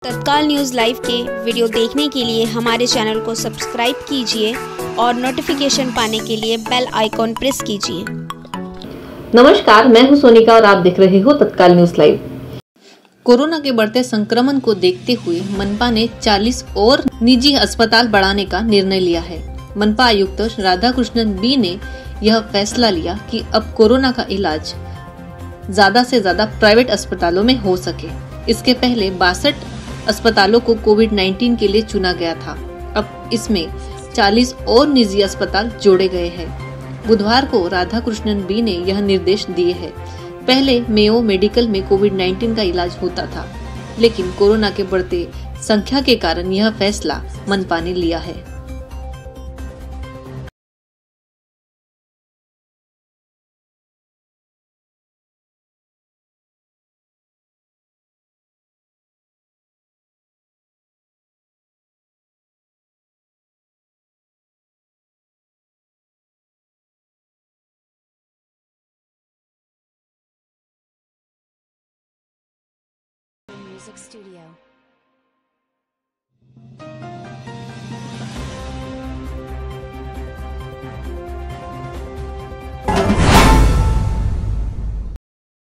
तत्काल news live के video देखने के लिए हमारे चैनल को सब्सक्राइब कीजिए और नोटिफिकेशन पाने के लिए बेल आइकॉन प्रेस कीजिए। नमस्कार, मैं हूं सोनिका और आप देख रहे हो तत्काल न्यूज़ लाइव। कोरोना के बढ़ते संक्रमण को देखते हुए मनपा ने 40 और निजी अस्पताल बढ़ाने का निर्णय लिया है। मनपा आयुक्त राधाकृष्णन बी ने यह फैसला लिया कि अब कोरोना का इलाज ज्यादा से ज्यादा प्राइवेट अस्पतालों में हो सके। इसके पहले 62 अस्पतालों को कोविड-19 के लिए चुना गया था। अब इसमें 40 और निजी अस्पताल जोड़े गए हैं। बुधवार को राधाकृष्णन बी ने यह निर्देश दिए हैं। पहले मेयो मेडिकल में कोविड-19 का इलाज होता था, लेकिन कोरोना के बढ़ते संख्या के कारण यह फैसला मनपा ने लिया है। Music Studio.